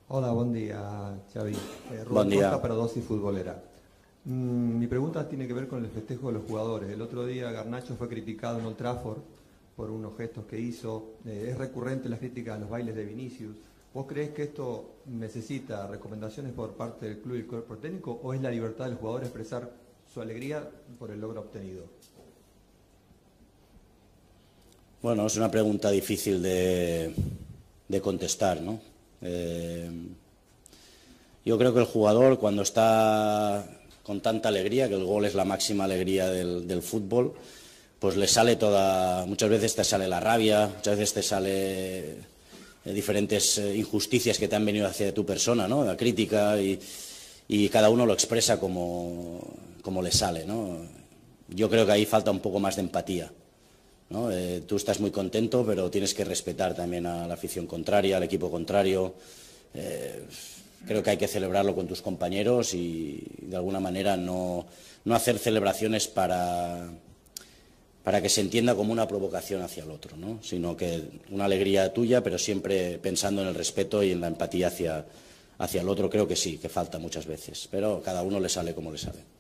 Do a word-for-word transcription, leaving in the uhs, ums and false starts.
Hola, buen día, Xavi. Eh, Buen Rubén día. Costa para Dosis Futbolera. Mm, mi pregunta tiene que ver con el festejo de los jugadores. El otro día Garnacho fue criticado en Old Trafford por unos gestos que hizo. Eh, es recurrente la crítica a los bailes de Vinicius. ¿Vos creés que esto necesita recomendaciones por parte del club y el cuerpo técnico o es la libertad del jugador expresar su alegría por el logro obtenido? Bueno, es una pregunta difícil de, de contestar, ¿no? Eh, yo creo que el jugador, cuando está con tanta alegría, que el gol es la máxima alegría del, del fútbol, pues le sale toda, muchas veces te sale la rabia, muchas veces te sale eh, diferentes eh, injusticias que te han venido hacia tu persona, ¿no? La crítica y, y cada uno lo expresa como, como le sale, ¿no? Yo creo que ahí falta un poco más de empatía, ¿no? Eh, tú estás muy contento, pero tienes que respetar también a la afición contraria, al equipo contrario. Eh, creo que hay que celebrarlo con tus compañeros y, de alguna manera, no, no hacer celebraciones para, para que se entienda como una provocación hacia el otro, ¿no? Sino que una alegría tuya, pero siempre pensando en el respeto y en la empatía hacia, hacia el otro. Creo que sí, que falta muchas veces, pero cada uno le sale como le sale.